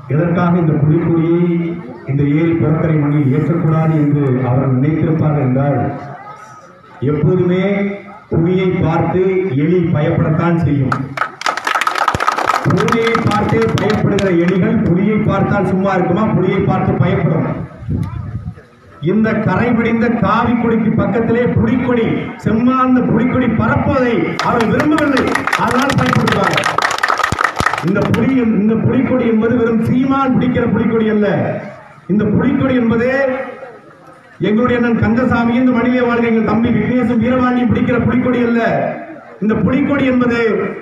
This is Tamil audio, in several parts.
எதற்காக இந்த புலிக்கொடியை இந்த ஏரி புறக்கரை மண்ணில் ஏற்றக்கூடாது என்று அவர்கள் நினைத்திருப்பார்கள் என்றால், எப்போதுமே புலியை பார்த்து எலி பயப்படத்தான் செய்யும். புலியை பார்த்து பயப்படுகிற எலிகள் புலியை பார்த்தால் சும்மா இருக்குமா? புலியை பார்த்து பயப்படும். இந்த கரை பிடிந்த காவி கொடிக்கு பக்கத்திலே புலிக்கொடி, செம்மாந்த புலிக்கொடி பரப்புவதை அவர் விரும்பவில்லை. அதனால் பயப்படுவாங்க. இந்த புலிக்கொடி என்பது வெறும் சீமான் பிடிக்கிற புலிக்கொடி அல்ல. இந்த புலிக்கொடி என்பது எங்களுடைய அண்ணன் கந்தசாமி, இந்த மணிலே வாழ்க்கை எங்கள் தம்பி விக்னேசும் வீரபாண்டி பிடிக்கிற புலிக்கொடி அல்ல. இந்த புலிக்கொடி என்பது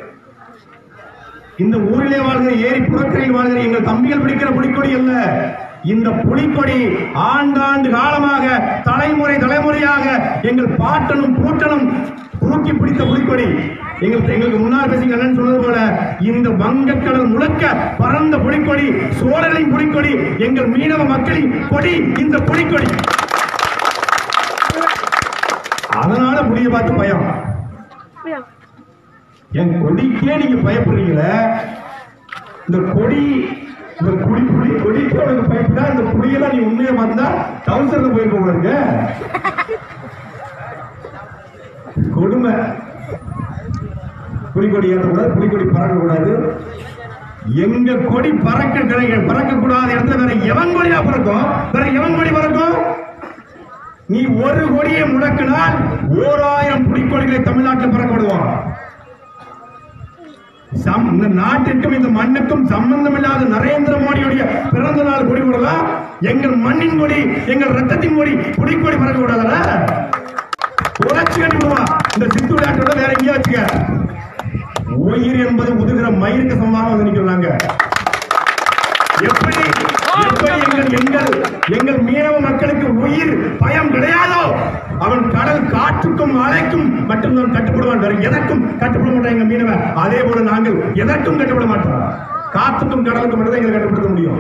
இந்த ஊரிலே வாழ்கிற ஏரி புறக்கரையில் வாழ்கிற எங்கள் தம்பிகள் பிடிக்கிற புலிக்கொடி அல்ல. இந்த புலிக்கொடி ஆண்டாண்டு காலமாக தலைமுறை தலைமுறையாக எங்கள் பாட்டனும் பூட்டனும் தூக்கி பிடித்த புலிக்கொடி. எங்களுக்கு முன்னாள் பேசுங்க அண்ணன் சொன்னது போல இந்த வங்கக்கடல் முழக்க பறந்த புலிக்கொடி, சோழர்களின் புலிக்கொடி, எங்கள் மீனவ மக்களின் கொடி இந்த புலிக்கொடி. அதனால புலியை பார்த்து பயம். என் கொடிக்கே நீங்க பயப்படுறீங்களே, இந்த கொடி இந்த கொடிக்கு உனக்கு பயப்படா, இந்த புலியெல்லாம் நீ உண்மையை பார்த்தா டவுசர்ல போயிருக்க இருக்கு கொடுமை. புலிக்கொடி ஏற்றக்கூடாது, புலிக்கொடி பறக்கக்கூடாது. எங்க கொடி பறக்கக்கூடாத இடத்துல வேற எவன் கொடியா பறக்கும்? வேற எவன் கொடி பறக்கும்? நீ ஒரு கொடியை முடக்கினால் 1000 புலிக்கொடிகளை தமிழ்நாட்டில் பறக்க விடுவான். இந்த நாட்டிற்கும் இந்த மண்ணுக்கும் சம்பந்தம் இல்லாத நரேந்திர மோடியுடைய பிறந்த நாள் கொடி விடலாம். எங்கள் மண்ணின் கொடி, எங்கள் ரத்தத்தின் கொடி, புலிக்கொடி பறக்க விடாதா? உரைச்சு கட்டி விடுவான். இந்த சித்து விளையாட்டோட வேற எங்கேயா வச்சுக்க. உயிர் என்பது உதுகிற மயிருக்கு சமமாக வந்து நிக்கிறாங்க. எப்படி எங்கள் மீனவ மக்களுக்கு உயிர் பயம் கிடையாதோ, அவன் கடல் காற்றுக்கும் அலைக்கும் மட்டும்தான் கட்டுப்படுவான். வேற எதற்கும் கட்டுப்பட மாட்டான் எங்க மீனவ. அதே போல நாங்கள் எதற்கும் கட்டுப்பட மாட்டோம். காற்றுக்கும் கடலுக்கும் மட்டும் எங்களை கட்டுப்படுத்த முடியும்.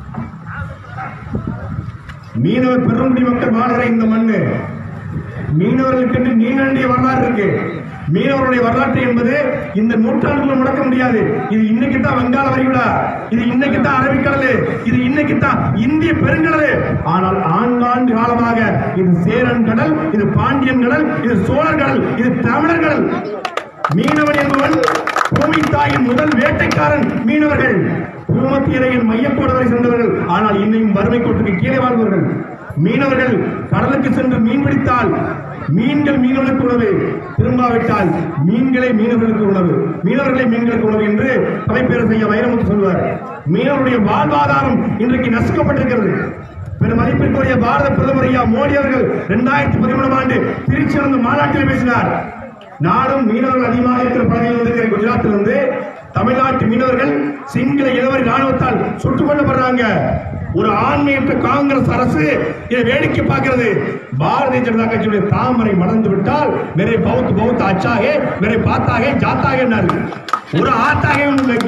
மீனவ பெருங்குடி மக்கள் வாழ்கிற இந்த மண்ணு, மீனவர்களுக்கு நீண்ட வரலாறு இருக்கு. மீனவருடைய வரலாற்று என்பது இந்த நூற்றாண்டுக்குள்ள முடக்க முடியாது. இது இன்னைக்கு தான் வங்காள வரிகுடா, இது இன்னைக்கு தான் அரபிக்கடல், இது இன்னைக்கு தான் இந்திய பெருங்கடல். ஆனால் ஆண்டாண்டு காலமாக இது சேரன் கடல், இது பாண்டியன் கடல், இது சோழர் கடல், இது தமிழர் கடல். மீனவன் என்பவன் பூமி தாயின் முதல் வேட்டைக்காரன். மீனவர்கள் பூமத்தியரையின் மையக்கோடு வரை சென்றவர்கள். ஆனால் இன்னும் வறுமை கோட்டுக்கு கீழே வாழ்ந்தவர்கள். மீனவர்கள் கடலுக்கு சென்று மீன் பிடித்தால் மீன்கள் மீனவர்களுக்கு உணவு, திரும்பாவிட்டால் மீன்களே மீனவர்களுக்கு உணவு, மீனவர்களை மீன்களுக்கு உணவு என்று தலைப்பேர் செய்ய வைரமுத்து சொல்வார். மீனவருடைய வாழ்வாதாரம் இன்றைக்கு நசுக்கப்பட்டிருக்கிறது. பெரும் மதிப்பிற்குரிய பாரத பிரதமர் ஐயா மோடி அவர்கள் 2013 ஆண்டு திருச்சி நடந்த மாநாட்டில் பேசினார். நாடும் மீனவர்கள் அதிகமாக இருக்கிற பகுதியில் இருக்கிற குஜராத்திலிருந்து தமிழ்நாட்டு மீனவர்கள் சிங்கள இளவரி ராணுவத்தால் சுட்டுக் கொல்லப்படுறாங்க. ஒரு ஆண்மையற்ற காங்கிரஸ் அரசு இதை வேடிக்கை பார்க்கிறது. பாரதிய ஜனதா கட்சியுடைய தாமரை மலர்ந்து விட்டால் मेरे बहुत अच्छा है, मेरे पाता है जाता है नाரு ஒரு ஆத்தாக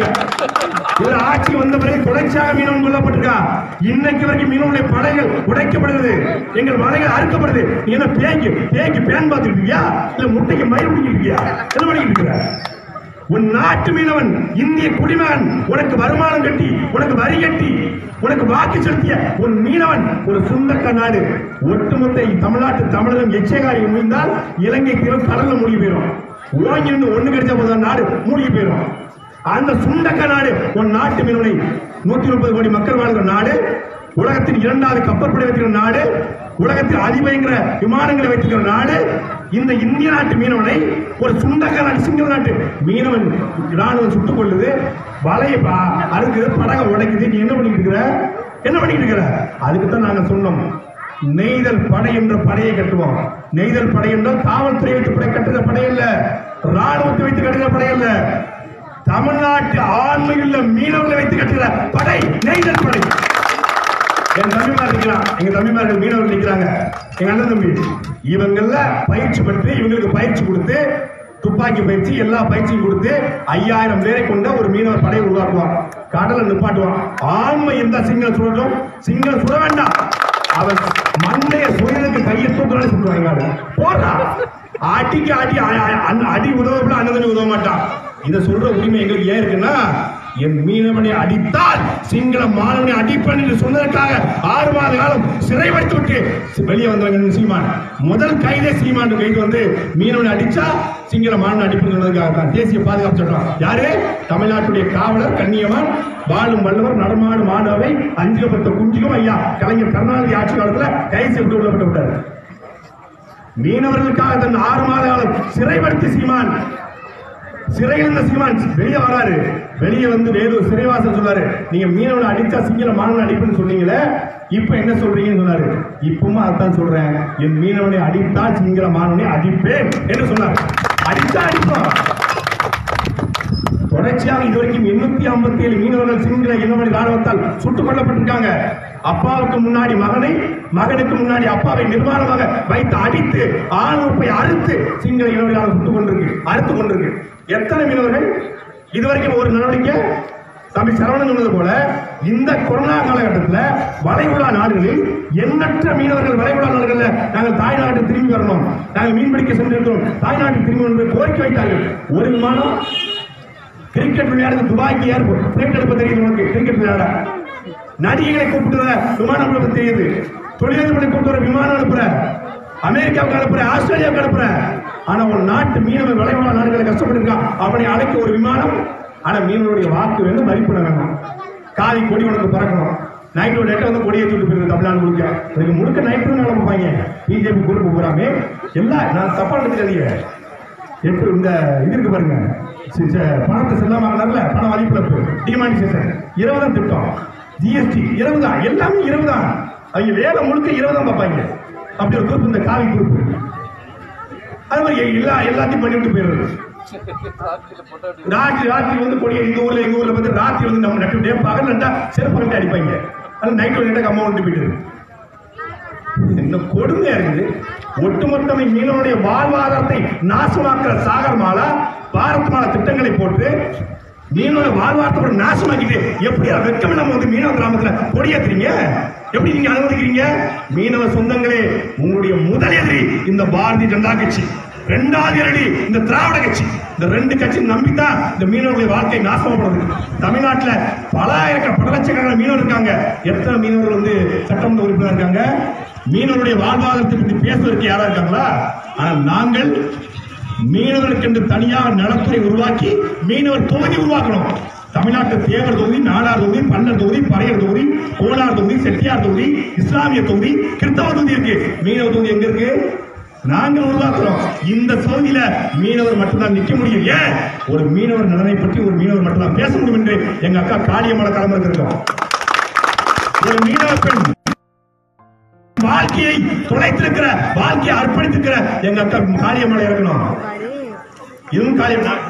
ஒரு ஆட்சி வந்த பிறகு தொடர்ச்சியாக மீனவன் கொல்லப்பட்டிருக்கா. இன்னைக்கு வரைக்கும் மீனவனுடைய படைகள் உடைக்கப்படுகிறது, எங்கள் மலைகள் அறுக்கப்படுது. என்ன பேய்க்கு பேன் பார்த்துட்டு இருக்கியா, இல்ல முட்டைக்கு மயிர் பிடிக்கிட்டு இருக்கியா? என்ன பண்ணிட்டு இருக்கிற? உன் நாட்டு மீனவன் இந்திய குடிமகன், உனக்கு வருமானம் கட்டி, உனக்கு வரி கட்டி, உனக்கு வாக்கு செலுத்திய உன் மீனவன் ஒரு சுந்தக்க நாடு. ஒட்டுமொத்த தமிழ்நாட்டு தமிழகம் எச்சகாரி முடிந்தால் இலங்கை தீவு கடல்ல மூழ்கி போயிடும். ஓங்கி ஒண்ணு கிடைச்ச போது நாடு மூழ்கி போயிடும். அந்த சுண்டக்க நாடு உன் நாட்டு மீனவனை 130 கோடி மக்கள் வாழ்கிற நாடு, உலகத்தின் 2வது கப்பற்படை வைத்திருக்கிற நாடு, உலகத்தில் அதிபயங்கர விமானங்களை வைத்திருக்கிற நாடு. இந்த இந்திய நாட்டு மீனவனை ஒரு சுண்டக்க நாடு, சிங்கள நாட்டு மீனவன் ராணுவம் சுட்டுக் கொள்ளுது, வலையை அறுக்குது, படகை உடைக்குது. நீ என்ன பண்ணிட்டு இருக்கிற? அதுக்குத்தான் நாங்க சொன்னோம், நெய்தல் படை என்ற படையை கட்டுவோம். நெய்தல் படை என்றால் காவல்துறை வைத்து படை கட்டுகிற படை அல்ல, ராணுவத்தை வைத்து கட்டுகிற படை அல்ல. தமிழ்நாட்டு ஆண்மையுள்ள மீனவர்களை வைத்து கட்டுகிற படை நெய்தல் படை. என் தம்பிமார் இருக்கிறான், எங்க தம்பிமார்கள் மீனவர்கள் இருக்கிறாங்க, எங்க அண்ணன் தம்பி. இவங்கள பயிற்சி பெற்று இவங்களுக்கு பயிற்சி கொடுத்து, துப்பாக்கி பயிற்சி எல்லா பயிற்சியும் கொடுத்து 5000 பேரை கொண்ட ஒரு மீனவர் படையை உருவாக்குவான். கடலை நிப்பாட்டுவான். ஆண்மை இருந்தா சிங்கள சுடட்டும், சிங்கள சுட வேண்டாம். அவன் மண்டைய சுயலுக்கு கையை தூக்கினாலே சுட்டுவாங்க. போடுறா அடிக்கு அடி உதவப்பட அண்ணன் உதவ மாட்டான். இதை சொல்ற உரிமை எங்களுக்கு ஏன் இருக்குன்னா, என் மீனவனை அடித்தால் சிங்கள மாணவனை அடிப்பேன் என்று சொன்னதற்காக 6 மாத காலம் சிறை வைத்து விட்டு வெளியே வந்தவங்க சீமான். முதல் கைதே சீமான் கைது வந்து மீனவனை அடிச்சா சிங்கள மாணவனை அடிப்பேன் சொன்னதுக்காக தான் தேசிய பாதுகாப்பு சட்டம். யாரு? தமிழ்நாட்டுடைய காவலர் கண்ணியமான் வாழும் வல்லவர் நடமாடு மாணவை அஞ்சுகப்பட்ட குஞ்சுகம் ஐயா கலைஞர் கருணாநிதி ஆட்சி காலத்துல கைது செய்து உள்ளப்பட்டு விட்டார். மீனவர்களுக்காக தன் 6 மாத காலம் சிறைப்படுத்தி சீமான் சிறையில் இருந்த சீமான் வெளியே வராரு. வெளியே வந்து வேலூர் சிறைவாசல் சொன்னாரு, நீங்க மீனவனை அடிச்சா சிங்கள மாணவனை அடிப்புன்னு சொன்னீங்களே, இப்ப என்ன சொல்றீங்கன்னு சொன்னாரு. இப்பவும் அதான் சொல்றேன், என் மீனவனை அடித்தால் சிங்கள மாணவனை அடிப்பேன் என்று சொன்னார். அடித்தா அடிப்போம். தொடர்ச்சியாக இதுவரைக்கும் 857 மீனவர்கள் சிங்கள இனவழி ராணுவத்தால் சுட்டுக் கொல்லப்பட்டிருக்காங்க. அப்பாவுக்கு முன்னாடி மகனை, மகனுக்கு முன்னாடி அப்பாவை நிர்வாணமாக வைத்து அடித்து ஆணுப்பை அறுத்து சிங்கள இனவழி ராணுவம் சுட்டுக் கொண்டிருக்கு, அறுத்து கொண்டிருக்கு. எத்தனை மீனவர்கள் இதுவரைக்கும் ஒரு நடவடிக்கை? தம்பி சரவணன் சொன்னது போல இந்த கொரோனா காலகட்டத்தில் வளைகுடா நாடுகளில் எண்ணற்ற மீனவர்கள் வளைகுடா நாடுகளில் நாங்கள் தாய்நாட்டு திரும்பி வரணும், நாங்கள் மீன்பிடிக்க சென்றிருக்கிறோம், தாய்நாட்டு திரும்பி என்று கோரிக்கை வைத்தார்கள். ஒரு விமானம் கிரிக்கெட் விளையாடுறது துபாய்க்கு ஏர்போர்ட் பிளைட் எடுப்ப தெரியுது உனக்கு, கிரிக்கெட் விளையாட நடிகைகளை கூப்பிட்டு விமானம் அனுப்ப தெரியுது, தொழிலதிபரை கூப்பிட்டு வர விமானம் அனுப்புற, அமெரிக்காவுக்கு அனுப்புற, ஆஸ்திரேலியாவுக்கு அனுப்புற. ஆனா ஒரு நாட்டு மீனவர் வளைகுடா நாடுகளை கஷ்டப்பட்டிருக்கான், அவனை அழைக்க ஒரு விமானம். ஆனா மீனவருடைய வாக்கு வேணும், மதிப்பிட வேணும், காலி கொடி உனக்கு பறக்கணும். நைட்டோட நெட்டை வந்து கொடியை தூட்டு போயிருது தமிழ்நாடு முழுக்க. அதுக்கு முழுக்க நைட்டு கிளம்பிப்பாங்க பிஜேபி குரூப் பூராமே. எல்லாம் நான் தப்பா எடுத்துக்காதீங்க. எப்படி இந்த இது இருக்கு பாருங்க, பணத்தை செல்லாமல பண வழிப்பிழப்பு டிமானிசேஷன் 20 திட்டம், ஜிஎஸ்டி 20 தான், எல்லாமே 20 தான். அவங்க வேலை முழுக்க 20 தான் பார்ப்பாங்க. அப்படி ஒரு குரூப் இந்த காவி குரூப். அது மாதிரி எல்லாத்தையும் பண்ணிவிட்டு போயிடுறது. ராத்திரி வந்து கொடியை எங்க ஊர்ல வந்து ராத்திரி வந்து நம்ம நட்டு பகல் நட்டா செருப்பு கட்டி அடிப்பாங்க. அது நைட் நட்டா அம்மா வந்து போயிட்டு இந்த கொடுமையா இருக்குது. ஒட்டுமொத்தமை மீனவனுடைய வாழ்வாதாரத்தை நாசமாக்குற சாகர் மாலா பாரத் மாலா திட்டங்களை போட்டு மீனவ வாழ்வாதாரத்தை நாசமாக்கிட்டு எப்படி வெட்கம் இல்லாம வந்து மீனவ கிராமத்துல கொடியேத்துறீங்க? எப்படி நீங்க அனுமதிக்கிறீங்க? மீனவ சொந்தங்களே, உங்களுடைய முதல் எதிரி இந்த பாரதிய ஜனதா கட்சி, 2வது எதிரி இந்த திராவிட கட்சி. இந்த 2 கட்சி நம்பித்தான் இந்த மீனவர்களுடைய வாழ்க்கை நாசமாப்படுது. தமிழ்நாட்டில் பல லட்சக்கணக்கான மீனவர் இருக்காங்க. எத்தனை மீனவர்கள் வந்து சட்டமன்ற உறுப்பினர் இருக்காங்க? மீனவருடைய வாழ்வாதாரத்தை பற்றி பேசுவதற்கு யாரா இருக்காங்களா? ஆனால் நாங்கள் மீனவர்களுக்கு என்று தனியாக நலத்துறை உருவாக்கி மீனவர் தொகுதி உருவாக்கணும். தமிழ்நாட்டில் தேவர் தொகுதி, நாடார் தொகுதி, பல்லர் தொகுதி, பறையர் தொகுதி, கோலார் தொகுதி, செட்டியார் தொகுதி, இஸ்லாமிய தொகுதி, கிறிஸ்தவ தொகுதி இருக்கு. மீனவர் தொகுதி எங்க இருக்கு? நாங்கள் உருவாக்குறோம். இந்த தொகுதியில மீனவர் மட்டும்தான் நிக்க முடியும். ஏன்? ஒரு மீனவர் நலனை பற்றி ஒரு மீனவர் மட்டும்தான் பேச முடியும் என்று எங்க அக்கா காளியம்மள கிளம்பிருக்கிறோம். ஒரு மீனவர் பெண் வாழ்க்கையை தொலைத்திருக்கிற, வாழ்க்கையை அர்ப்பணித்திருக்கிற எங்க அக்கா காளியம்மளை இருக்கணும். இதுவும் காளியம்மன்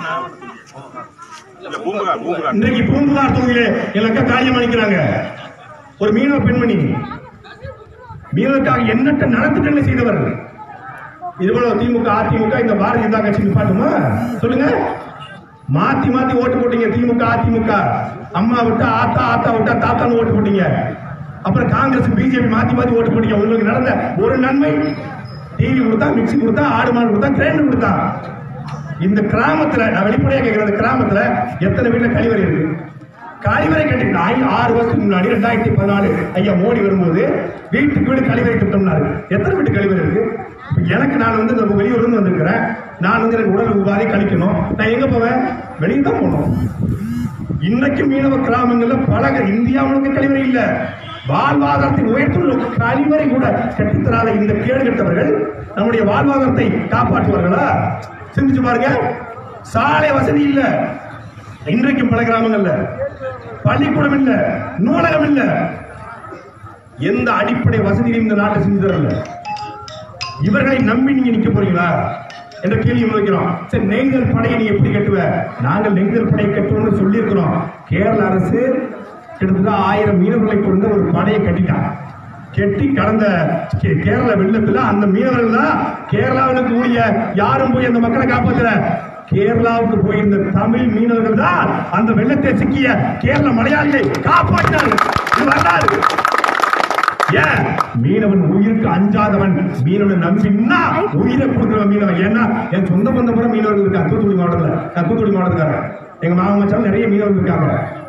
இன்றைக்கு பூம்புகார் தொகுதியிலே எங்க அக்கா காளியம்மன் நிற்கிறாங்க. ஒரு மீனவ பெண்மணி, மீனவருக்காக எண்ணற்ற நலத்திட்டங்களை செய்தவர். இதுபோல திமுக அதிமுக இந்த பாரதிய ஜனதா கட்சி நிப்பாட்டுமா? சொல்லுங்க. மாத்தி மாத்தி ஓட்டு போட்டீங்க. திமுக அதிமுக, அம்மா விட்டா ஆத்தா, ஆத்தா விட்டா தாத்தான்னு ஓட்டு போட்டீங்க. அப்புறம் காங்கிரஸ் பிஜேபி மாத்தி மாத்தி ஓட்டு போட்டீங்க. உங்களுக்கு நடந்த ஒரு நன்மை, டிவி கொடுத்தா, மிக்சி கொடுத்தா, ஆடு மாடு கொடுத்தா, கிரைண்டர் கொடுத்தா. இந்த கிராமத்துல நான் வெளிப்படையா கேட்கிறேன், இந்த கிராமத்துல எத்தனை வீட்டுல கழிவறை இருக்கு? கழிவறை கட்டிட்டு 6 வருஷத்துக்கு முன்னாடி 2014 ஐயா மோடி வரும்போது வீட்டுக்கு வீடு கழிவறை திட்டம்னாரு. எத்தனை வீட்டு கழிவறை இருக்கு? எனக்கு நான் வந்து வெளியூர்ல இருந்து வந்திருக்கிறேன். நான் வந்து எனக்கு உடல் உபாதை கழிக்கணும். நான் எங்க போவேன்? வெளியே தான் போகணும். இன்னைக்கு மீனவ கிராமங்கள்ல பல இந்தியாவுக்கு கழிவறை இல்ல. வாழ்வாதாரத்தை உயர்த்துள்ள கழிவறை கூட கட்டித்தராத இந்த கேடு கட்டவர்கள் நம்முடைய வாழ்வாதாரத்தை காப்பாற்றுவார்களா? சிந்திச்சு பாருங்க. சாலை வசதி இல்ல இன்றைக்கும் பல கிராமங்கள்ல, பள்ளிக்கூடம் இல்ல, நூலகம் இல்ல, எந்த அடிப்படை வசதியும் இந்த நாட்டை செஞ்சதில்லை. இவர்களை நம்பி நீங்க நிக்க போறீங்களா என்ற கேள்வி வைக்கிறோம். சரி, நெய்தல் படையை நீ எப்படி கட்டுவ? நாங்கள் நெய்தல் படையை கட்டுவோம்னு சொல்லி இருக்கிறோம். கேரள அரசு கிட்டத்தட்ட 1000 மீனவர்களை கொண்ட ஒரு படையை கட்டி கடந்த கேரள வெள்ளத்துல அந்த மீனவர்கள் தான் கேரளாவுக்கு கூடிய யாரும் போய் அந்த மக்களை காப்பாற்ற. கேரளாவுக்கு போயிருந்த தமிழ் மீனவர்கள் தான் அந்த வெள்ளத்தை சிக்கிய கேரள மலையாளியை காப்பாற்றினார்கள். இது வரலாறு. ஏன்? மீனவன் உயிருக்கு அஞ்சாதவன், மீனவன் நம்பினா உயிரை கொடுக்கிறவன் மீனவன். ஏன்னா என் சொந்த பந்தம் கூட மீனவர்கள் இருக்காங்க. தூத்துக்குடி மாவட்டத்துல, தூத்துக்குடி மாவட்டத்துக்காரன் எங்க மாமா மச்சான் நிறைய மீனவர்கள் இருக்காங்க.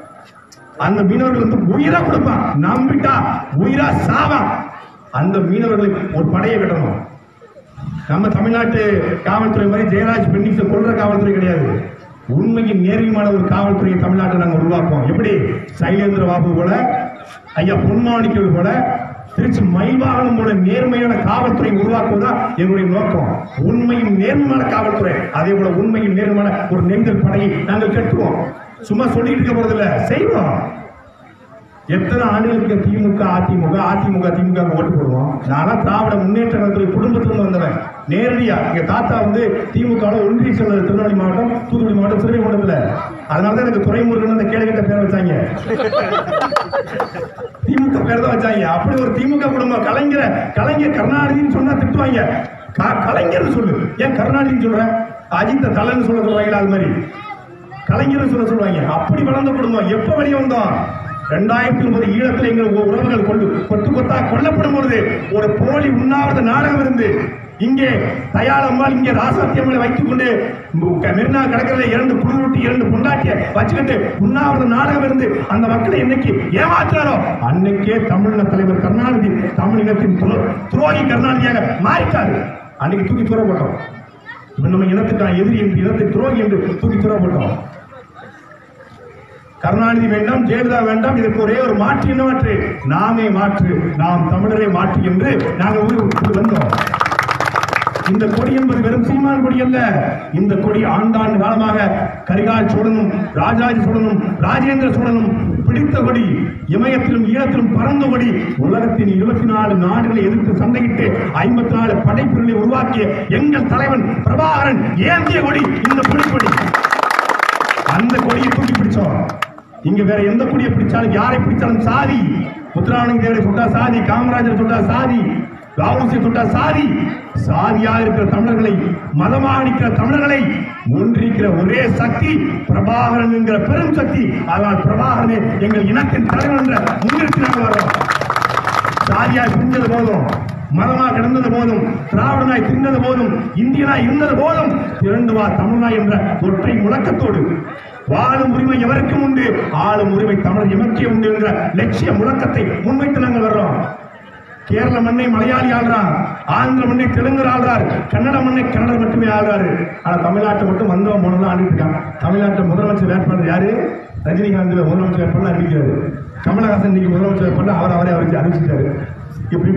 அந்த மீனவர்கள் வந்து உயிரா கொடுப்பான், நம்பிட்டா உயிரா சாவான். அந்த மீனவர்களுக்கு ஒரு படையை கட்டணும். நம்ம தமிழ்நாட்டு காவல்துறை மாதிரி ஜெயராஜ் பெண்ணிக்ஸை கொல்ற காவல்துறை கிடையாது. உண்மையின் நேர்மையான ஒரு காவல்துறையை தமிழ்நாட்டில் நாங்கள் உருவாக்குவோம். எப்படி சைலேந்திர பாபு போல, ஐயா பொன்மாணிக்கல் போல, திருச்சி மயில்வாகனம் போல நேர்மையான காவல்துறை உருவாக்குவதா எங்களுடைய நோக்கம். உண்மையின் நேர்மையான காவல்துறை, அதே போல உண்மையின் நேர்மையான ஒரு நெய்தல் படையை நாங்கள் கட்டுவோம். சும்மா சொல்லிட்டு இருக்க போறதில்ல, செய்வோம். எத்தனை ஆண்டுகளுக்கு திமுக திமுக ஓட்டு போடுவோம். நானும் திராவிட முன்னேற்ற கழகத்துறை குடும்பத்திலிருந்து வந்தவன். நேரடியா எங்க தாத்தா வந்து திமுக ஒன்றிய செயலர் திருநெல்வேலி மாவட்டம், தூத்துக்குடி மாவட்டம், சிறுவைகுண்டத்துல. அதனாலதான் எனக்கு துரைமுருகன் அந்த கேடுகட்ட பேரை வச்சாங்க. திமுக பேர் தான் வச்சாங்க. அப்படி ஒரு திமுக குடும்பம். கலைஞர் கருணாநிதினு சொன்னா திட்டுவாங்க. கலைஞர் சொல்லு, ஏன் கருணாநிதினு சொல்ற? அஜித்த தலைன்னு சொல்லுவாங்களா? அது மாதிரி கலைஞர் சொல்லுவாங்க. அப்படி வளர்ந்த குடும்பம். எப்ப வெளியே வந்தோம்? 2009 ஈழத்தில் எங்கள் உறவுகள் கொத்து கொத்தா கொல்லப்படும் பொழுது ஒரு போலி உண்ணாவிரத நாடகம் இருந்து இங்கே தயாளம்மாள், இங்கே ராசாத்தியம்மளை வைத்துக் கொண்டு மெரினா கடற்கரையில் 2 குளிரூட்டி 2 பொண்டாட்டிய வச்சுக்கிட்டு உண்ணாவிரத நாடகம் இருந்து அந்த மக்களை என்னைக்கு ஏமாற்றாரோ அன்னைக்கே தமிழின தலைவர் கருணாநிதி தமிழ் இனத்தின் துரோகி கருணாநிதியாக மாறிட்டாரு. அன்னைக்கு தூக்கி தூர போட்டோம். இப்ப நம்ம இனத்துக்கான எதிரி என்று, இனத்தை துரோகி என்று தூக்கி தூர போட்டோம். கருணாநிதி வேண்டாம், ஜெயலலிதா வேண்டாம். இதற்கு ஒரே ஒரு மாற்று, என்ன மாற்று? நாமே மாற்று, நாம் தமிழரை மாற்று என்று நாங்கள் வந்தோம். இந்த கொடி என்பது வெறும் சீமான் கொடி அல்ல. இந்த கொடி ஆண்டாண்டு காலமாக கரிகால் சோழனும், ராஜாஜி சோழனும், ராஜேந்திர சோழனும் பிடித்த கொடி. இமயத்திலும் ஈழத்திலும் பறந்த கொடி. உலகத்தின் 24 நாடுகளை எதிர்த்து சண்டையிட்டு 54 படைப்பிரிவுகளை உருவாக்கிய எங்கள் தலைவன் பிரபாகரன் ஏந்திய கொடி இந்த புலிக்கொடி. அந்த கொடியை தூக்கி பிடிச்சோம். இங்க வேற எந்த கொடியை பிடிச்சாலும், யாரை பிடிச்சாலும் சாதி. முத்துராமலிங்க தேவரை தொட்டா சாதி, காமராஜர் தொட்டா சாதி, ராவுசி தொட்டா சாதி. சாதியாக இருக்கிற தமிழர்களை, மதமாக நிற்கிற தமிழர்களை ஒன்றிருக்கிற ஒரே சக்தி பிரபாகரன் என்கிற பெரும் சக்தி. அதனால் பிரபாகரனே எங்கள் இனத்தின் தலைவர் என்ற முன்னிறுத்தி நாங்கள் வரோம். சாதியாய் பிரிந்தது போதும், மதமாக கிடந்தது போதும், திராவிடனாய் திரிந்தது போதும், இந்தியனாய் இருந்தது போதும், திரண்டு வா தமிழனாய் என்ற ஒற்றை முழக்கத்தோடு வாழும் உரிமை எவருக்கும் உண்டு, ஆளும் உரிமை தமிழர் எமக்கே உண்டு என்ற லட்சிய முழக்கத்தை முன்வைத்து நாங்கள் வர்றோம். கேரள மண்ணை மலையாளி ஆள்றார், ஆந்திர மண்ணை தெலுங்கர் ஆள்றார், கன்னட மண்ணை கன்னடர் மட்டுமே ஆள்றாரு. ஆனா தமிழ்நாட்டை மட்டும் வந்தவன் போனதான் ஆடிட்டு இருக்காங்க. தமிழ்நாட்டில் முதலமைச்சர் வேட்பாளர் யாரு? ரஜினிகாந்த் முதலமைச்சர் வேட்பாளர் அறிவிக்கிறாரு. கமலஹாசன் இன்னைக்கு முதலமைச்சர் வேட்பாளர் அவரே அறிவிச்சாரு. இப்படி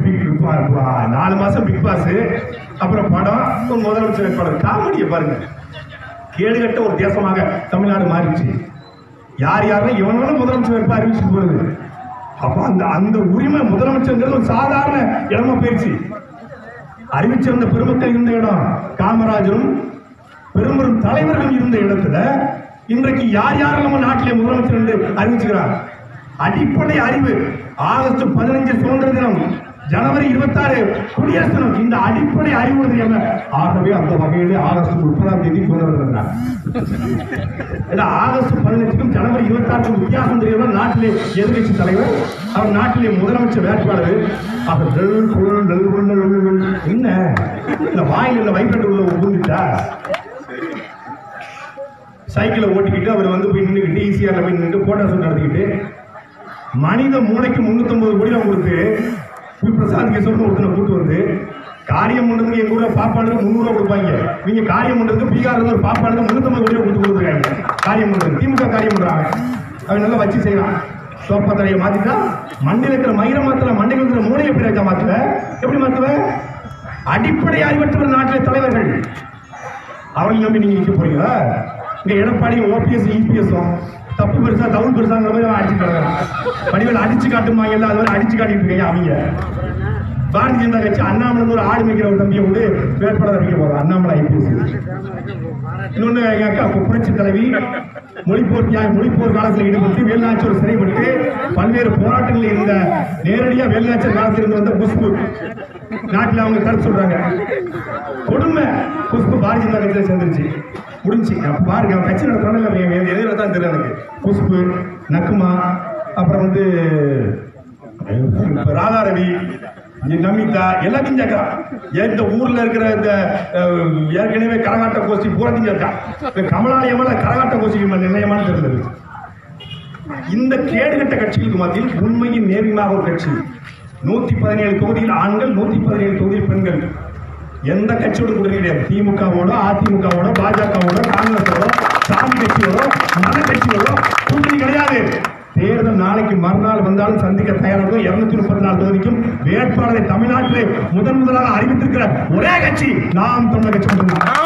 4 மாசம் பிக் பாஸ், அப்புறம் படம், முதலமைச்சர் வேட்பாளர். காமெடியை பாருங்க. கேடுகட்ட ஒரு தேசமாக தமிழ்நாடு மாறிடுச்சு. யார் யாரும் இவனாலும் முதலமைச்சர் வேட்பாளர் அறிவிச்சுட்டு போறது. அப்ப அந்த உரிமை முதலமைச்சர் ஒரு சாதாரண இடமா போயிடுச்சு. அறிவிச்சிருந்த பெருமக்கள் இருந்த இடம், காமராஜரும் பெரும்பெரும் தலைவர்களும் இருந்த இடத்துல இன்றைக்கு யார் யாரும் நம்ம நாட்டிலே முதலமைச்சர் என்று அறிவிச்சுக்கிறார். அடிப்படை அறிவு. ஆகஸ்ட் 15 சுதந்திர தினம், ஜனவரி 26 குடியரசு தினம். இந்த அடிப்படை அறிவு என்ன? ஆகவே அந்த வகையிலே ஆகஸ்ட் 30ஆம் தேதி சுதந்திர தினம். ஆகஸ்ட் 15க்கும் ஜனவரி 26க்கும் வித்தியாசம் தெரியல. நாட்டிலே எதிர்கட்சி தலைவர், அவர் நாட்டிலே முதலமைச்சர் வேட்பாளர். என்ன இந்த வாயில் வைப்ரேட்டர் உள்ள உந்துட்டா சைக்கிளை ஓட்டிக்கிட்டு அவர் வந்து போய் நின்றுக்கிட்டு ஈஸியாக போய் நின்று போட்டோ ஷூட் நடத்திக்கிட்டு மனித மூளைக்கு 350 கோடி கொடுத்து பிரசாத் கிஷோர்னு ஒருத்தனை கூட்டு வந்து காரியம் பண்றதுக்கு எங்க ஊர்ல பாப்பாளுக்கு 300 ரூபா கொடுப்பாங்க. நீங்க காரியம் பண்றதுக்கு பீகார்ல ஒரு பாப்பாளுக்கு 350 கோடி கொடுத்து கொடுத்துருக்காங்க. காரியம் பண்றது திமுக காரியம் பண்றாங்க. அவன் நல்லா வச்சு செய்யலாம். சோப்பா தரையை மாத்திட்டா மண்ணில் இருக்கிற மயிரை மாத்தல, மண்ணில் இருக்கிற மூளையை எப்படி இருக்கா மாத்தல? எப்படி மாத்துவ? அடிப்படை அறிவற்ற நாட்டிலே தலைவர்கள் அவர்கள் நம்பி நீங்க நிக்க போறீங்களா? இங்க எடப்பாடி ஓபிஎஸ் இபிஎஸும் தப்பு பெருசா தவுள் பெருசாங்கிற மாதிரி அடிச்சுட்டு இருக்காங்க. வடிவேல் அடிச்சு காட்டுமாங்க, அது மாதிரி அடிச்சு காட்டிட்டு இருக்காங்க. அவங்க பாரதிய ஜனதா கட்சி அண்ணாமலை ஒரு ஆடு மேய்க்கிற ஒரு தம்பியை வந்து வேட்பாளர் அறிவிக்க போறோம். அண்ணாமலை ஐபிஎஸ். இன்னொன்னு எங்க அக்கா புரட்சி தலைவி மொழிப்போர் காலத்தில் ஈடுபட்டு வேலுநாச்சியார் சிறைப்பட்டு பல்வேறு போராட்டங்களில் இருந்த, நேரடியா வேலுநாச்சியார் காலத்தில் இருந்து வந்த குஷ்பு நாட்டில் அவங்க கருத்து சொல்றாங்க. கொடுமை. குஷ்பு பாரதிய ஜனதா கட்சியில சேர்ந்துருச்சு, முடிஞ்சு. பாருங்க கட்சி நடத்துறாங்க, எதிர தான் தெரியல எனக்கு. குஷ்பு, நக்குமா, அப்புறம் வந்து ராதாரவி, நமிதா எல்லாத்தையும் சேர்க்கிறான். எந்த ஊர்ல இருக்கிற இந்த ஏற்கனவே கரகாட்ட கோஷ்டி பூராத்தையும் சேர்த்தான். கமலாலயமான கரகாட்ட கோஷ்டி நிர்ணயமான தெரிந்தது. இந்த கேடுகட்ட கட்சிகளுக்கு மத்தியில் உண்மையின் நேர்மையாக ஒரு கட்சி 117 தொகுதியில் ஆண்கள் 117 தொகுதியில் பெண்கள். எந்த கட்சியோட கூட்டணி கிடையாது. திமுகவோட, அதிமுகவோட, பாஜகவோட, காங்கிரஸோட, சாமி கட்சியோட, மத கட்சியோட கூட்டணி கிடையாது. தேர்தல் நாளைக்கு மறுநாள் வந்தாலும் சந்திக்க தயாராக 234 தொகுதிக்கும் வேட்பாளரை தமிழ்நாட்டிலே முதலாக அறிவித்திருக்கிற ஒரே கட்சி நாம் தமிழர் கட்சி மட்டும்தான்.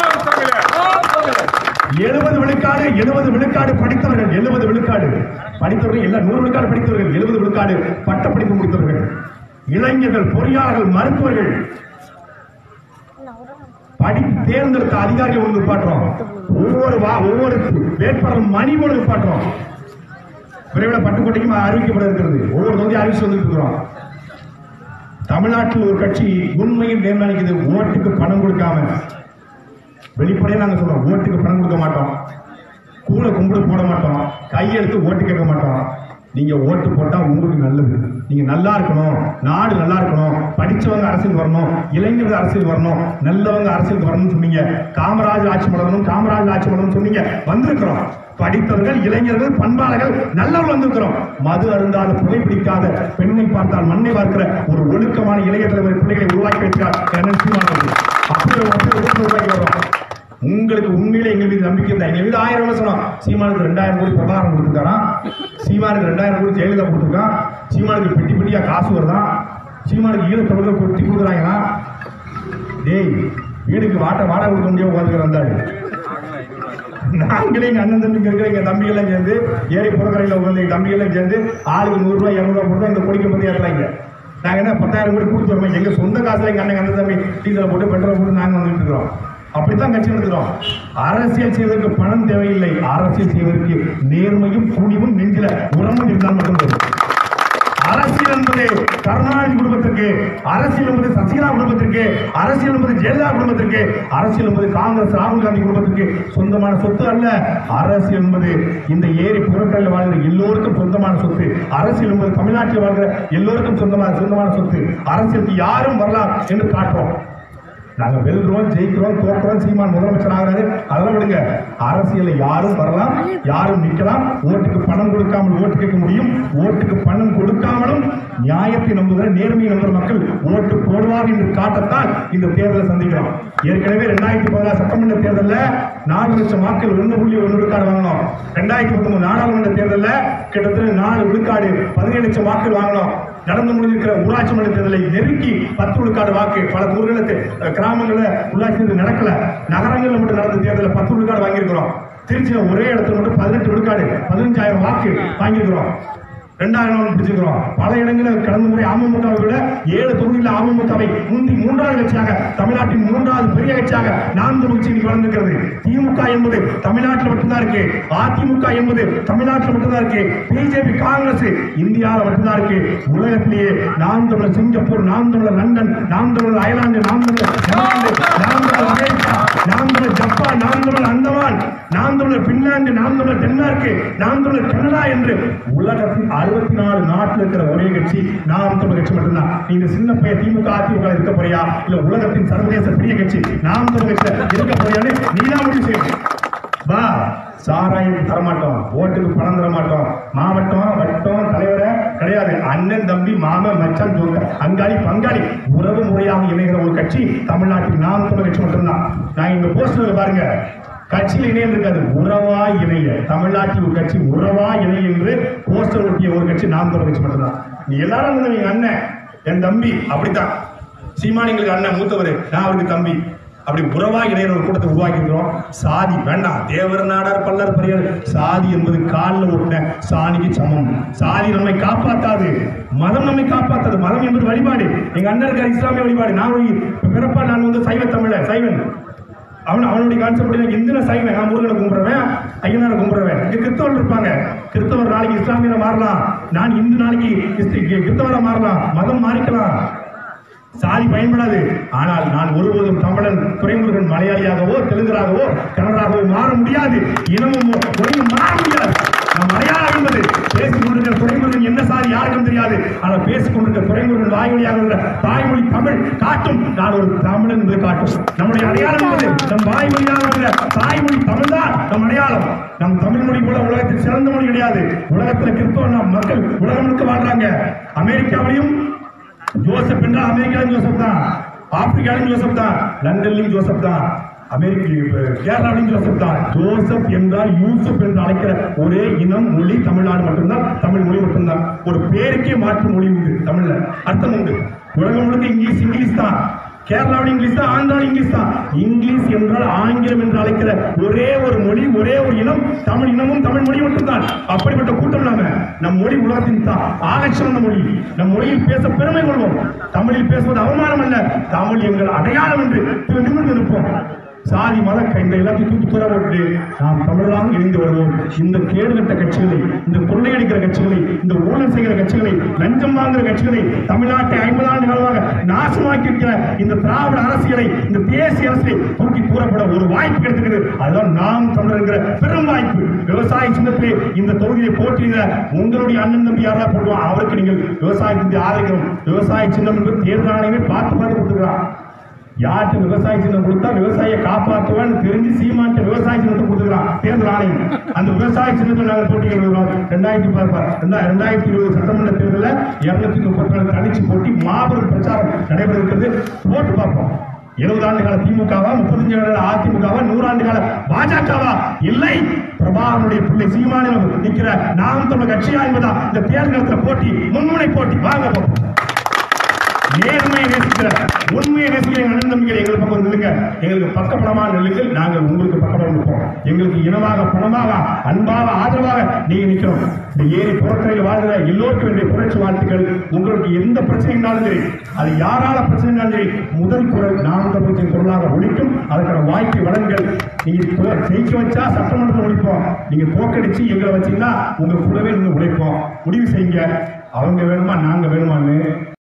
70 விழுக்காடு படித்தவர்கள், 70 விழுக்காடு படித்தவர்கள் இல்ல, 100 விழுக்காடு படித்தவர்கள், 70 விழுக்காடு பட்டப்படிப்பு முடித்தவர்கள், இளைஞர்கள், பொறியாளர்கள், மருத்துவர்கள், படித்து தேர்ந்தெடுத்த அதிகாரிகள் ஒன்று பாட்டுறோம். ஒவ்வொரு வேட்பாளர் மணி போல பாட்டுறோம். விரைவில் பட்டுக்கோட்டைக்கும் அறிவிக்கப்பட இருக்கிறது. ஒவ்வொரு தொகுதி அறிவிச்சு வந்துருக்கிறோம். தமிழ்நாட்டில் ஒரு கட்சி உண்மையில் நேர்மைக்குது. ஓட்டுக்கு பணம் கொடுக்காம, வெளிப்படையா நாங்க சொல்றோம், ஓட்டுக்கு பணம் கொடுக்க மாட்டோம், கூட கும்பிடு போட மாட்டோம், கையெழுத்து ஓட்டு கேட்க மாட்டோம். நீங்க ஓட்டு போட்டா உங்களுக்கு நல்லது. நீங்க நல்லா இருக்கணும், நாடு நல்லா இருக்கணும், படிச்சவங்க அரசியல் வரணும், இளைஞர்கள் அரசியல் வரணும், நல்லவங்க அரசியல் வரணும்னு சொன்னீங்க. காமராஜ் ஆட்சி பண்ணணும்னு சொன்னீங்க. வந்திருக்கிறோம். படித்தவர்கள், இளைஞர்கள், பண்பாளர்கள், நல்லவர்கள் வந்திருக்கிறோம். மது அருந்தாத, புகைப்பிடிக்காத, பெண்ணை பார்த்தால் மண்ணை பார்க்கிற ஒரு ஒழுக்கமான இளைய தலைவர் பிள்ளைகளை உருவாக்கி வைக்கிறார். அப்படி உருவாக்கி வரும். உங்களுக்கு உண்மையிலே எங்க மீது நம்பிக்கை இருந்தா, எங்க மீது 1000 சொன்னோம். சீமானுக்கு 2000 கோடி பிரபாகரன் கொடுத்துருக்காராம், சீமானுக்கு 2000 கோடி ஜெயலலிதா கொடுத்துருக்கான், சீமானுக்கு பெட்டி பெட்டியா காசு வருதான், சீமானுக்கு ஈழத்தொடர்கள் கொட்டி கொடுக்குறாங்களா. டேய், வீடுக்கு வாடகை கொடுக்க முடியாது உட்காந்துக்கிற வந்தாரு. நாங்களே எங்க அண்ணன் தம்பி இருக்கிற எங்க தம்பி எல்லாம் சேர்ந்து ஏறி புறக்கரையில் உட்காந்து எங்க தம்பி எல்லாம் சேர்ந்து ஆளுக்கு 100 ரூபாய் 200 ரூபாய் போட்டு இந்த கொடிக்க பத்தி ஏற்றுறாங்க. நாங்க என்ன 10,000 கோடி கொடுத்து வருவோம். எங்க சொந்த காசுல எங்க அண்ணன் தம்பி டீசல் போட்டு பெட்ரோல் போட்டு நாங்க வந்துட்டு இருக்கிறோம். அப்படித்தான் கட்சி நடத்துறோம். அரசியல் செய்வதற்கு பணம் தேவையில்லை. அரசியல் செய்வதற்கு நேர்மையும் துணிவும் நெஞ்சில உரமும் இருந்தால் மட்டும். அரசியல் என்பது கருணாநிதி குடும்பத்திற்கு, அரசியல் என்பது சசிகலா குடும்பத்திற்கு, அரசியல் என்பது ஜெயலலிதா குடும்பத்திற்கு, அரசியல் என்பது காங்கிரஸ் ராகுல் காந்தி குடும்பத்திற்கு சொந்தமான சொத்து அல்ல. அரசியல் என்பது இந்த ஏரி புறக்கடையில் வாழ்கிற எல்லோருக்கும் சொந்தமான சொத்து. அரசியல் என்பது தமிழ்நாட்டில் வாழ்கிற எல்லோருக்கும் சொந்தமான சொத்து. அரசியலுக்கு யாரும் வரலாம் என்று காட்டுறோம். நாங்க வெல்றோம், ஜெயிக்கிறோம், தோற்கிறோம், சீமான் முதலமைச்சர் ஆகிறாரு, அதெல்லாம் விடுங்க. அரசியல யாரும் வரலாம், யாரும் நிக்கலாம். ஓட்டுக்கு பணம் கொடுக்காமல் ஓட்டு கேட்க முடியும். ஓட்டுக்கு பணம் கொடுக்காமலும் நியாயத்தை நம்புகிற, நேர்மையை நம்புகிற மக்கள் ஓட்டு போடுவார் என்று காட்டத்தான் இந்த தேர்தலை சந்திக்கிறோம். ஏற்கனவே 2016 சட்டமன்ற தேர்தலில் 4 லட்சம் வாக்கள் 1.1 விழுக்காடு வாங்கணும். 2019 நாடாளுமன்ற தேர்தலில் கிட்டத்தட்ட 4 விழுக்காடு 17 லட்சம் வாக்குகள் வாங்கணும். நடந்து முடிஞ்சிருக்கிற ஊராட்சி மன்ற தேர்தலை நெருக்கி 10 விழுக்காடு வாக்கு. பல ஊர்களுக்கு கிராமங்களில் உள்ளாட்சி நடக்கல, நகரங்களில் மட்டும் நடந்த தேர்தலில் 10 விழுக்காடு வாங்கியிருக்கிறோம். திருச்சியில் ஒரே இடத்துல மட்டும் 18 விழுக்காடு 15,000 வாக்கு வாங்கியிருக்கிறோம். 2000 பிடிச்சிருக்கிறோம். பல இடங்களில் கடந்த முறை அமமுகவை விட 7 தொகுதியில் அமமுகவை முந்தி 3வது கட்சியாக, தமிழ்நாட்டின் 3வது பெரிய கட்சியாக நாம் கட்சி வளர்ந்திருக்கிறது. திமுக என்பது தமிழ்நாட்டில் மட்டும்தான் இருக்கு. அதிமுக என்பது தமிழ்நாட்டில் மட்டும்தான் இருக்கு. பிஜேபி, காங்கிரஸ் இந்தியாவில் மட்டும்தான் இருக்கு. உலகத்திலேயே நாம் தமிழர் சிங்கப்பூர், நாம் தமிழர் லண்டன், நாம் தமிழர் அயர்லாந்து, நாம் தமிழர் அமெரிக்கா, நாம் தமிழர் ஜப்பான், நாம் தமிழர் அந்தமான், நாம் தமிழர் பின்லாந்து, நாம் தமிழர் தென்மார்க்கு, நாம் தமிழர் கனடா என்று உலகத்தின் 64 நாட்டில் இருக்கிற ஒரே கட்சி நாம் தமிழர் கட்சி மட்டும்தான். நீங்க சின்ன பையன் திமுக அதிமுக இருக்க போறியா, இல்ல உலகத்தின் சர்வதேச பெரிய கட்சி நாம் தமிழர் கட்சி இருக்க போறியான்னு நீதான் முடிவு செய்யணும். வா, சாராயம் தரமாட்டோம், ஓட்டுக்கு பணம் தரமாட்டோம், மாவட்டம் வட்டம் தலைவரை கிடையாது. அண்ணன் தம்பி மாமன் மச்சான் அங்காளி பங்காளி உறவு முறையாக இணைகிற ஒரு கட்சி தமிழ்நாட்டில் நாம் தமிழர் கட்சி மட்டும்தான். நான் இங்க போஸ்டர்ல பாருங்க, கட்சியில் இணையம் இருக்காது, உறவா இணைய. தமிழ்நாட்டில் ஒரு கட்சி உறவா இணைய என்று போஸ்டர் ஒட்டிய ஒரு கட்சி நாம் தமிழர் கட்சி மட்டும்தான். நீ எல்லாரும் எங்க அண்ணன், என் தம்பி, அப்படித்தான். சீமான் எங்களுக்கு அண்ணன் மூத்தவர், நான் அவருக்கு தம்பி. அப்படி உறவா இணைய ஒரு கூட்டத்தை உருவாக்கி இருக்கிறோம். சாதி வேண்டாம், தேவர் நாடார் பல்லர் பெரியார். சாதி என்பது காலில் ஒட்டின சாணிக்கு சமம். சாதி நம்மை காப்பாற்றாது, மதம் நம்மை காப்பாற்றாது. மதம் என்பது வழிபாடு. எங்க அண்ணருக்கு இஸ்லாமிய வழிபாடு. நான் பிறப்பா நான் வந்து சைவ தமிழர், சைவன். அவனுடைய கான்செப்ட் இந்துல சைவன், நான் முருகனை கும்பிடுறவன், ஐயனாரை கும்பிடுறவன். இங்க கிறிஸ்தவர் இருப்பாங்க, கிறிஸ்தவர் நாளைக்கு இஸ்லாமியரை மாறலாம், நான் இந்து நாளைக்கு கிறிஸ்தவரை மாறலாம், மதம் மாறிக்கலாம். சாதி பயன்படாது. ஆனால் நான் ஒருபோதும் தமிழன், துறைமுருகன் மலையாளியாகவோ தெலுங்கராகவோ கன்னடாகவோ மாற முடியாது. இனமும் மொழியும் மாற முடியாது. நம் மலையாளம் என்பது பேசிக் கொண்டிருக்கிற துறைமுருகன் என்ன சாதி யாருக்கும் தெரியாது. ஆனால் பேசிக் கொண்டிருக்க துறைமுருகன் வாய்மொழியாக உள்ள தாய்மொழி தமிழ் காட்டும் நான் ஒரு தமிழன் என்பதை காட்டும். நம்முடைய அடையாளம் என்பது நம் வாய்மொழியாக உள்ள தாய்மொழி தமிழ் தான் நம் அடையாளம். நம் தமிழ் மொழி போல உலகத்தில் சிறந்த மொழி கிடையாது. உலகத்தில் கிறிஸ்தவ மக்கள் உலகம் முழுக்க வாழ்றாங்க. அமெரிக்காவிலையும் ஜோசப் என்றால் அமெரிக்காவிலும் ஜோசப் தான், ஆப்பிரிக்காவிலும் ஜோசப் தான், லண்டன்லையும் ஜோசப் தான், கேரளாவிலும் ஜோசப் தான். ஜோசப் என்றால் யூசுப் என்று அழைக்கிற ஒரே இனம் மொழி தமிழ்நாடு மட்டும்தான், தமிழ் மொழி மட்டும்தான். ஒரு பேருக்கே மாற்று மொழி உண்டு, தமிழ்ல அர்த்தம் உண்டு. உலகம் முழுக்க இங்கிலீஷ் தான். கேரளாவில் இங்கிலீஷ் தான், ஆந்திராவில் இங்கிலீஷ் தான். இங்கிலீஷ் என்றால் ஆங்கிலம் என்று அழைக்கிற ஒரே ஒரு மொழி, ஒரே ஒரு இனம் தமிழ் இனமும் தமிழ் மொழி மட்டும்தான். அப்படிப்பட்ட கூட்டம் நாம. நம் மொழி உலகத்தின் ஆகச்சிறந்த மொழி. நம் மொழியில் பேச பெருமை கொள்வோம். தமிழில் பேசுவது அவமானம் அல்ல, தமிழ் எங்கள் அடையாளம் என்று நிமிர்ந்து நிற்போம். சாதி மத இந்த எல்லாத்தையும் தூக்கி தூர போட்டு நாம் தமிழராக இணைந்து வருவோம். இந்த கேடுகட்ட கட்சிகளை, இந்த கொள்ளையடிக்கிற கட்சிகளை, இந்த ஊழல் செய்கிற கட்சிகளை, லஞ்சம் வாங்குகிற கட்சிகளை, தமிழ்நாட்டை 50 ஆண்டு காலமாக நாசமாக்கி இருக்கிற இந்த திராவிட அரசியலை, இந்த தேசிய அரசியலை தூக்கி கூறப்பட ஒரு வாய்ப்பு கிடைக்கிறது. அதுதான் நாம் தமிழர் என்கிற பெரும் வாய்ப்பு. விவசாய சின்னத்திலே இந்த தொகுதியை போட்டியிட உங்களுடைய அண்ணன் தம்பி யாரா போடுவோம், அவருக்கு நீங்கள் விவசாயத்தின் ஆதரிக்கணும். விவசாய சின்னம் என்று தேர்தல் ஆணையமே பார்த்து கொடுத்துக்கிறான். யார்கிட்ட விவசாய சின்னம் கொடுத்தா விவசாயியை காப்பாற்றுவான்னு தெரிஞ்சு சீமான்ட்ட விவசாய சின்னத்தை கொடுத்துக்கிறான் தேர்தல் ஆணையம். அந்த விவசாய சின்னத்தை நாங்கள் போட்டிக்கிறோம். 2020 சட்டமன்ற தேர்தலில் 234 தனிச்சு போட்டி மாபெரும் பிரச்சாரம் நடைபெற இருக்கிறது. போட்டு பார்ப்போம். 70 ஆண்டு கால திமுகவா, 35 ஆண்டு கால அதிமுகவா, 100 ஆண்டு கால பாஜகவா? இல்லை, பிரபாகரனுடைய பிள்ளை சீமானில் நிற்கிற நாம் தமிழர் கட்சியா என்பதா இந்த தேர்தல் போட்டி, முன்முனை போட்டி. வாங்க போறோம். நேர்மையை நேசிக்கிற, உண்மையை நேசிக்கிற அண்ணன் தம்பிகள் எங்கள் பக்கம் நில்லுங்க. எங்களுக்கு பக்கப்படமாக நில்லுங்கள், நாங்கள் உங்களுக்கு பக்கப்படம் நிற்போம். எங்களுக்கு இனமாக, பணமாக, அன்பாக, ஆதரவாக நீங்க நிற்கிறோம். இந்த ஏரி புறக்கரையில் வாழ்கிற எல்லோருக்கும் என்னுடைய புரட்சி வாழ்த்துக்கள். உங்களுக்கு எந்த பிரச்சனைனாலும் சரி, அது யாரால பிரச்சனைனாலும் சரி, முதல் குரல் நாம் தமிழ் குரலாக ஒழிக்கும். அதுக்கான வாய்ப்பை வழங்குங்கள். நீங்க ஜெயிக்க வச்சா சட்டமன்றத்தில் ஒழிப்போம். நீங்க தோக்கடிச்சு எங்களை வச்சீங்கன்னா உங்க கூடவே நீங்க உழைப்போம். முடிவு செய்யுங்க. அவங்க வேணுமா, நாங்க வேணுமான்னு.